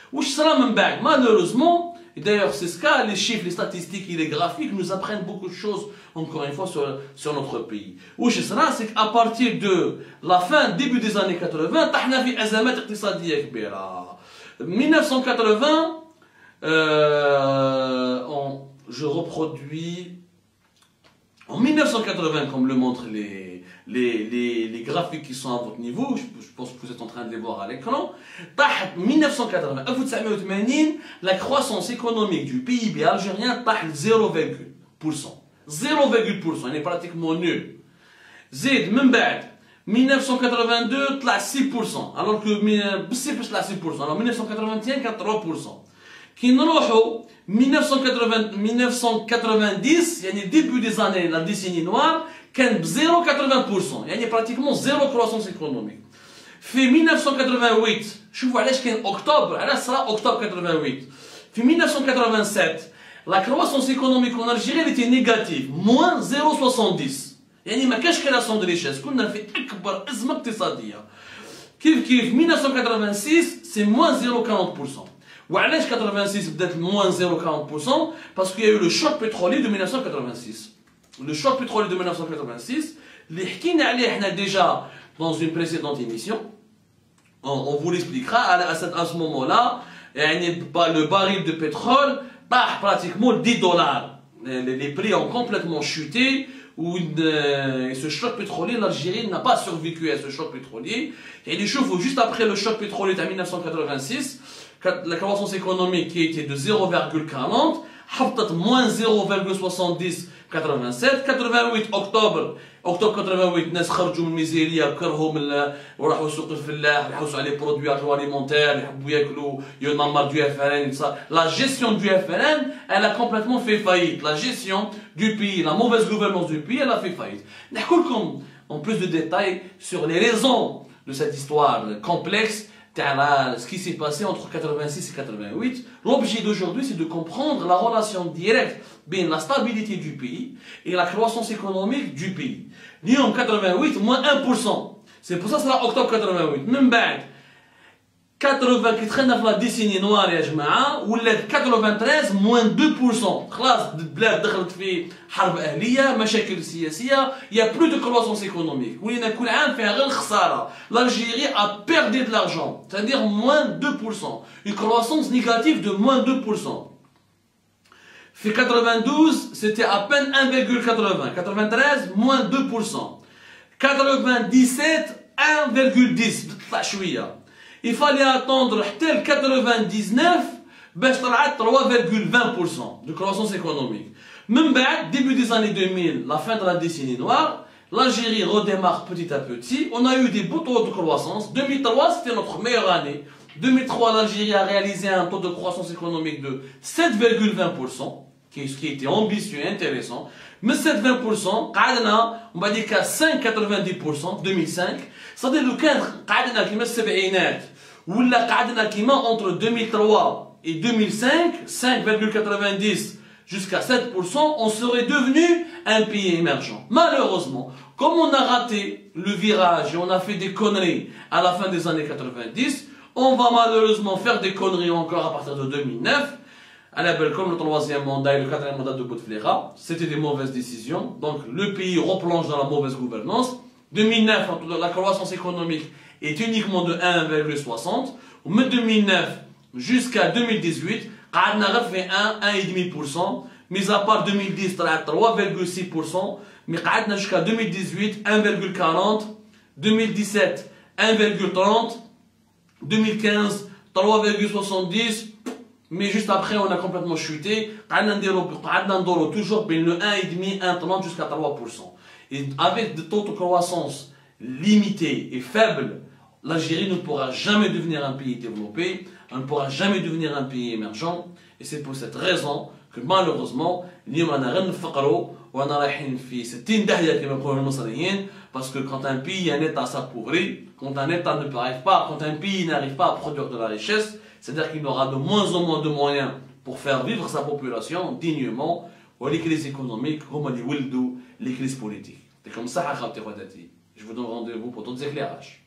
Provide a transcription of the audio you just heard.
Wesh sera من بعد malheureusement, et d'ailleurs c'est ce cas, les chiffres, les statistiques et les graphiques nous apprennent beaucoup de choses encore une fois sur notre pays. Wesh sera, c'est qu'à partir de la fin, début des années 80, طحنا في أزمات اقتصادية كبيرة. 1980, je reproduis en 1980, comme le montrent les graphiques qui sont à votre niveau, je pense que vous êtes en train de les voir à l'écran. 1980, 1980, la croissance économique du PIB algérien est 0,%. 0,%, il est pratiquement nul. Zid, من بعد 1982 طلع 6%, alors que 6%, alors 1981 كان 3%. كي نروحوا 1990 يعني début des années la décennie noire كان ب 0,80%, يعني pratiquement zéro croissance économique. في 1988 شوفوا علاش كاين اكتوبر، علاش صرا اكتوبر 88. في 1987 la croissance économique en Algérie elle était négative, moins 0,70. يعني ما كاش création de richesse، كنا في اكبر ازمه اقتصاديه. كيف 1986 c'est moins 0,40%. وعلاش 86 بدات moins 0,40%؟ parce qu'il y a eu le choc pétrolier de 1986. Le choc pétrolier de 1986 اللي حكينا عليه احنا déjà dans une précédente émission. On vous l'expliquera à ce moment-là. يعني le baril de pétrole طاح pratiquement 10 dollars. Les prix ont complètement chuté. Ce choc pétrolier, l'Algérie n'a pas survécu à ce choc pétrolier. Et les chevaux, juste après le choc pétrolier en 1986, la croissance économique qui était de 0,40, حطت moins 0,70 87 88 octobre 88 الناس خرجوا من الميزيريا كرهوا من وراحوا سوق الفلاح يحوسوا على برودوي agroalimentaires يحبوا ياكلوا ينمر du FLN. La gestion du FLN elle a complètement fait faillite. La gestion du pays, la mauvaise gouvernance du pays elle a fait faillite. نحكوا لكم en plus de détails sur les raisons de cette histoire complexe ce qui s'est passé entre 86 et 88. L'objet d'aujourd'hui, c'est de comprendre la relation directe entre la stabilité du pays et la croissance économique du pays. Lyon 88, moins 1%. C'est pour ça que c'est octobre 88. Même بعد 80 qui traîne dans la décennie noire يا جماعة ولات 93 moins 2%. خلاص البلاد دخلت في حرب أهلية، مشاكل سياسية، il y a plus de croissance économique. ولينا كل عام فيها غير الخسارة. L'Algérie a perdu de l'argent, c'est-à-dire moins 2%. Une croissance négative de moins 2%. في 92 c'était à peine 1,80. 93 moins 2%. 97 1,10 بتطلع شوية. Il fallait attendre حتى ل 99 باش طلعت 3,20% de croissance économique. من بعد début des années 2000, la fin de la décennie noire, l'Algérie redémarre petit à petit. On a eu des beaux taux de croissance. 2003 c'était notre meilleure année. 2003 l'Algérie a réalisé un taux de croissance économique de 7,20%, ce qui était ambitieux et intéressant. Mais 7,20%, قعدنا on va dire qu'à 5,90% 2005. C'est-à-dire le cadre قعدنا كيما السبعينات ولا قعدنا كيما entre 2003 et 2005 5,90 jusqu'à 7%, on serait devenu un pays émergent. Malheureusement, comme on a raté le virage et on a fait des conneries à la fin des années 90, on va malheureusement faire des conneries encore à partir de 2009. À la belle comme le troisième mandat et le quatrième mandat de Bouteflika, c'était des mauvaises décisions. Donc le pays replonge dans la mauvaise gouvernance. 2009, la croissance économique est uniquement de 1,60. De 2009 jusqu'à 2018, on a fait 1,5%. Mis à part 2010, 3,6%. Mais on a jusqu'à 2018, 1,40. 2017, 1,30. 2015, 3,70. Mais juste après, on a complètement chuté. On a toujours le 1,5, 1,30 jusqu'à 3%. Et avec des taux de croissance limités et faibles, l'Algérie ne pourra jamais devenir un pays développé, elle ne pourra jamais devenir un pays émergent. Et c'est pour cette raison que malheureusement, parce que quand un pays, un État s'appauvrit, quand un État quand un pays n'arrive pas à produire de la richesse, c'est-à-dire qu'il aura de moins en moins de moyens pour faire vivre sa population dignement. Les crises économiques, les crises politiques. C'est comme ça, je vous donne rendez-vous pour d'autres éclairages.